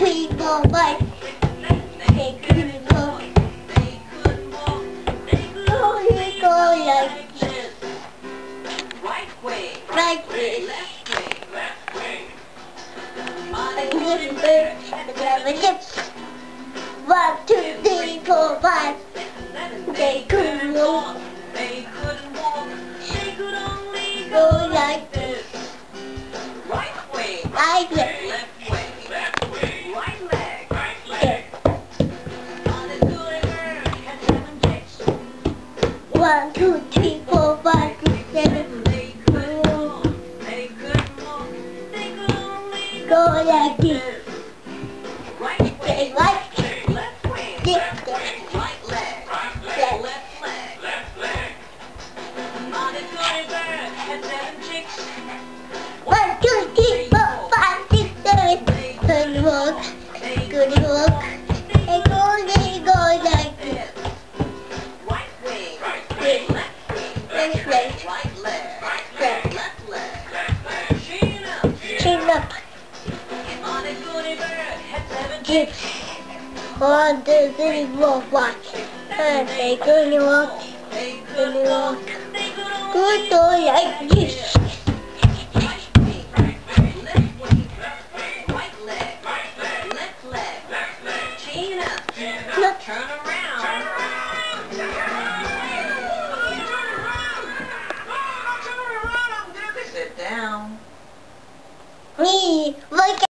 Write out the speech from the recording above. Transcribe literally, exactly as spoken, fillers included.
three, four, five. They couldn't walk. Only go like this. Right way. And little bird and grandma lips. One, two, three, four, five. They couldn't walk. They couldn't walk. They could only Go like this. right way. Right leg. Left way. Left way. Right leg. Right leg. On the good bird had seven legs. One, two, three, four, five, six, seven. They couldn't walk. They couldn't walk. They could only Go like this. right way. They right Left way. this. Right leg. Left. Left leg. Left leg. On the good bird had seven chicks. One, two, three, four, five, six, seven. Good work. Good work. They go, they go like this. Right way. This. Left way. This way. Right leg. Left. Left leg. Chin up. Chin up. On a goody bird had seven Dips. One, two, three, four, five. And they couldn't walk. They Couldn't walk. They could only Good go like this. right way. Left way. Right leg. Left leg. Chin up. Look. Turn around. Sit down. Me, look